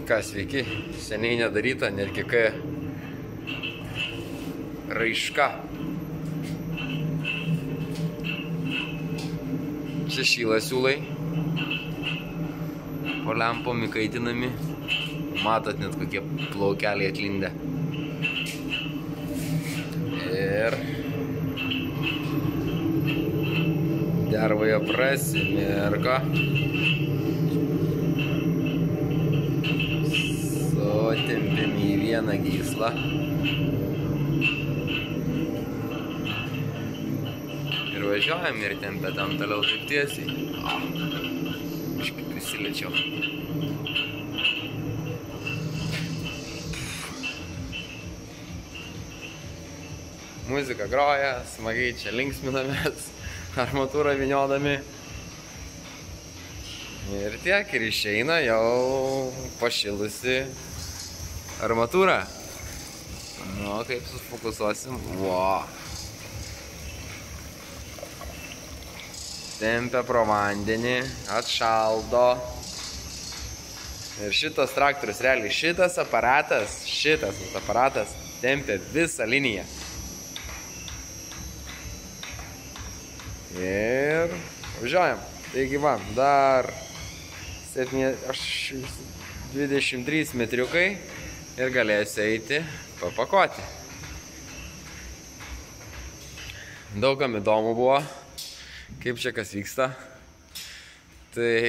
Kas sveiki, seniai nedaryta, netgi kai raiška. Čia šyla siūlai, po lempom įkaitinami, matot net kokie plaukeliai atlindę. Ir dervoje prasimirko. Sutempėm į vieną gyslą. Ir važiuojam ir tempė tam toliau taip tiesiai. Kažkaip prisiliečiau. Muzika groja, smagiai čia linksminamės, armatūrą vyniodami. Ir tiek, ir išeina jau pašilusi armatūra. Nu, kaip sufokusuosim. Wow. Tempia pro vandenį, atšaldo. Ir šitas traktorius, realiai, šitas aparatas tempia visą liniją. Ir važiuojam. Taigi va, dar 23 metriukai ir galėsiu eiti papakuoti. Daugam įdomu buvo, kaip čia kas vyksta. Tai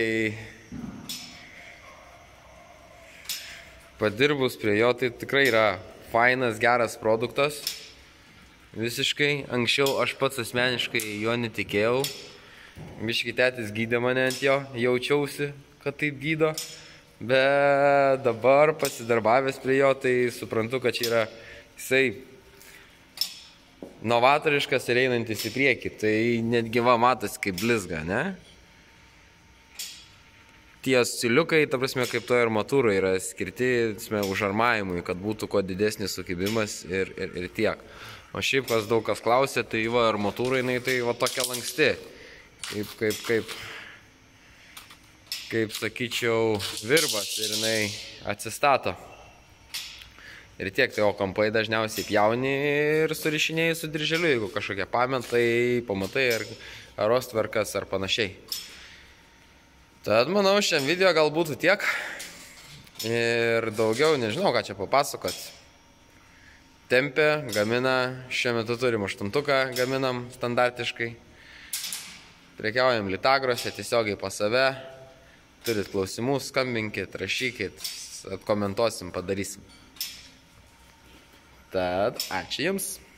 padirbus prie jo, tai tikrai yra fainas, geras produktas. Visiškai. Anksčiau aš pats asmeniškai jo netikėjau. Biški tėtis gydė mane ant jo, jaučiausi, kad taip gydo. Bet dabar pasidarbavęs prie jo, tai suprantu, kad čia yra jisai novatoriškas ir einantis į priekį. Tai netgi va matas kaip blizga, ne? Tie siūliukai, ta prasme, kaip to armatūra yra skirti užarmavimui, kad būtų kuo didesnis sukibimas ir tiek. O šiaip, daug kas klausė, tai va armatūra jinai tai va tokia lanksti. Kaip sakyčiau, virbas ir jinai atsistato. Ir tiek, tai o kampai dažniausiai pjauni ir surišinėjai su dirželiu, jeigu kažkokie pamentai, pamatai ar rostverkas ar panašiai. Tad manau, šiam video gal būtų tiek. Ir daugiau nežinau, ką čia papasakot. Tempia, gamina, šiuo metu turim 8-tuką, gaminam standartiškai. Prekiaujam Litagrose, tiesiogiai pas save. Turit klausimų, skambinkit, rašykit, atkomentuosim, padarysim. Tad ačiū Jums.